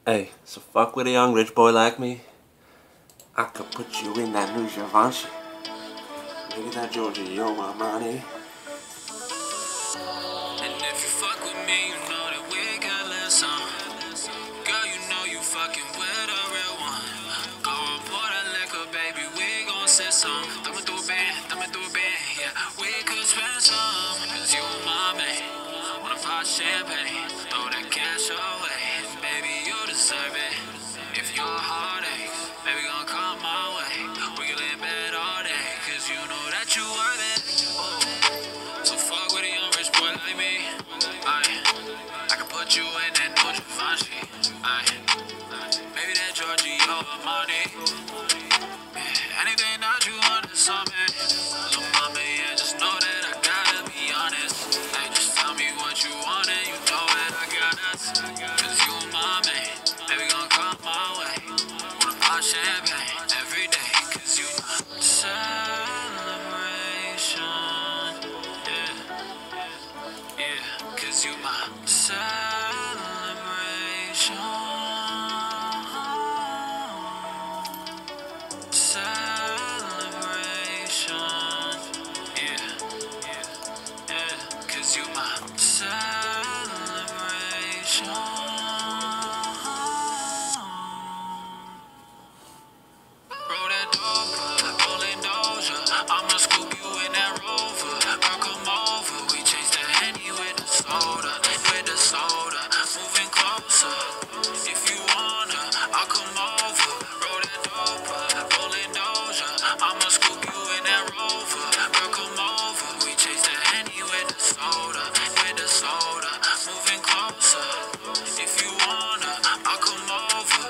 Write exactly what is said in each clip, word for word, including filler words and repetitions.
Hey, so fuck with a young rich boy like me. I could put you in that new Givenchy. Maybe that Giorgio Armani. And if you fuck with me, you know that we got less on. Girl, you know you fucking with a real one. Go on, pour that liquor, baby, we gon' sit some. Dame tu bien, dame tu bien, yeah. We could spend some, cause you my man. Wanna pop champagne, throw that cash away. Baby, you deserve it. If your heart aches, baby, gon' come my way. We can lay in bed all day, cause you know that you worth it. Oh. So fuck with a young rich boy like me. Aye. I can put you in that new Givenchy. Aye. Maybe that Giorgio Armani. Yeah. Anything that you want is something. Little mama, yeah, just know that I gotta be honest. Hey, just tell me what you want and you know that I got us. Cause you my man. Baby, gon' come my way. Wanna pop champagne every day. Cause you my celebration. Yeah, cause you my celebration. Celebration. Yeah, yeah, yeah, cause you my celebration. Roll that dope, rolling doja. I'ma scoop you in that rover. Girl, come over, we chase the Henny with the soda, with the soda, moving closer. If you wanna, I'll come over. Roll that dope, rolling doja. I'ma scoop you in that rover. Girl, come over, we chase the Henny with the soda, with the soda, moving closer. If you wanna, I'll come over.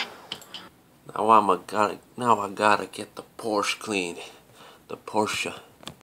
Now I'm a gotta now I gotta get the Porsche clean. The Porsche.